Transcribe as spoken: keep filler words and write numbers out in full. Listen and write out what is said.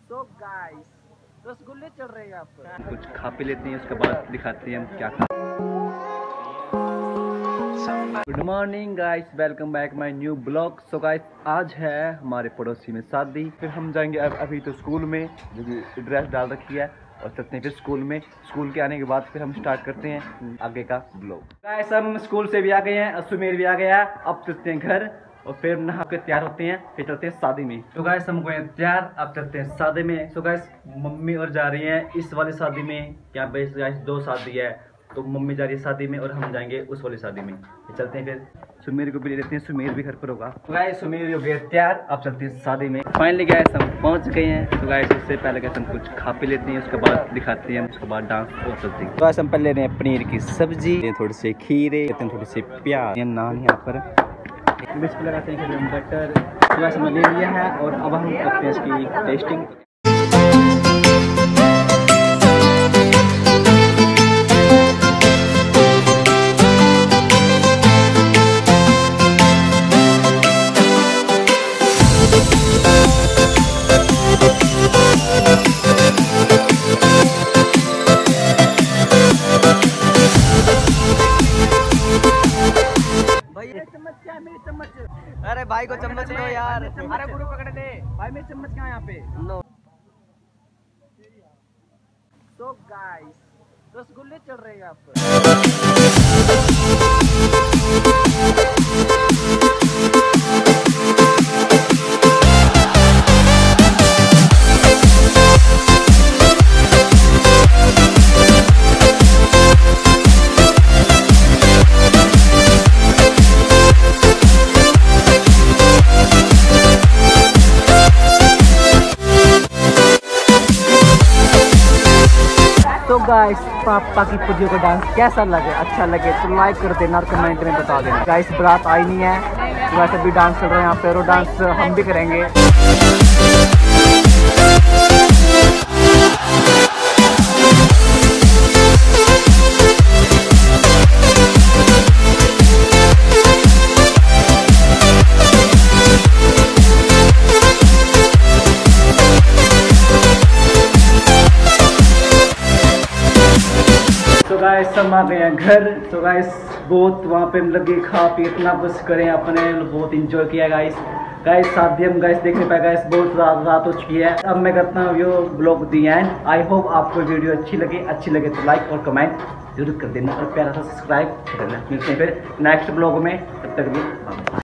So guys रसगुल्ले चल रहे हैं यहाँ पर। कुछ खा पी लेते हैं, उसके बाद दिखाते हैं हम क्या खा। Good morning guys, welcome back my new blog. So guys आज है हमारे पड़ोसी में शादी, फिर हम जाएंगे अब अभी तो स्कूल में, जो कि ड्रेस डाल रखी है, और चलते हैं फिर स्कूल में। स्कूल के आने के बाद फिर हम स्टार्ट करते हैं आगे का ब्लॉग। गाइस हम स्कूल से भी आ गए हैं, सुमेर भी आ गया, अब चलते हैं घर और फिर नहा के तैयार होते हैं, फिर चलते हैं शादी में। तो गाइस हम गए तैयार, अब चलते हैं शादी में। तो गाइस मम्मी और जा रही हैं इस वाली शादी में, यहाँ पे गाइस दो शादी है, तो मम्मी जा रही है शादी में और हम जाएंगे उस वाली शादी में। फिर चलते हैं, फिर सुमेर को भी ले लेते हैं, सुमेर भी घर पर होगा। तो गाइस सुमेर हो गए तैयार, अब चलते हैं शादी में। फाइनली गाइस हम पहुंच गए हैं। तो गाइस उससे पहले गाइस हम कुछ खा पी लेते हैं, उसके बाद दिखाते हैं, उसके बाद डांस और चलते हैं। तो गाइस हम पहले ले रहे हैं पनीर की सब्जी, थोड़ी सी खीरे, थोड़ी सी प्याज, नान यहाँ पर मिर्च पे लगाते हैं, फिर हम बटर थोड़ा सा ले लिया है और अब हम करते हैं इसकी टेस्टिंग। अरे भाई को चम्मच दो यार, अरे गुरु पकड़ ले भाई, मेरी चम्मच कहाँ यहाँ पे लो। सो गाइस रसगुल्ले चल रहे हैं यहाँ पर। तो गाइस पापा की पुजियो का डांस कैसा लगे, अच्छा लगे तो लाइक कर देना और कमेंट में बता देना। गाइस बारात आई नहीं है, वैसे भी डांस चल रहा है यहाँ पे, और डांस हम भी करेंगे। तो गाइस हम आ गए हैं घर। तो गाइस बहुत वहाँ पे लगे खा पी इतना कुछ करें अपने, बहुत इंजॉय किया गाइस। गाइस शादी हम गाइस देखने पाए गाइस, बहुत रात रात हो चुकी है। अब मैं करता हूँ yo blog the end. I hope आपको वीडियो अच्छी लगे, अच्छी लगे तो लाइक और कमेंट जरूर कर देना और प्यारा सा सब्सक्राइब कर देना। मिलते हैं फिर नेक्स्ट ब्लॉग में, तब तक भी।